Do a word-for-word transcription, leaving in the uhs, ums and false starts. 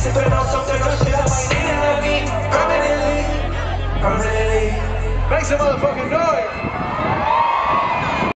sipping on something, no shit, I might need it on me. Permanently, permanently. Make some motherfucking noise.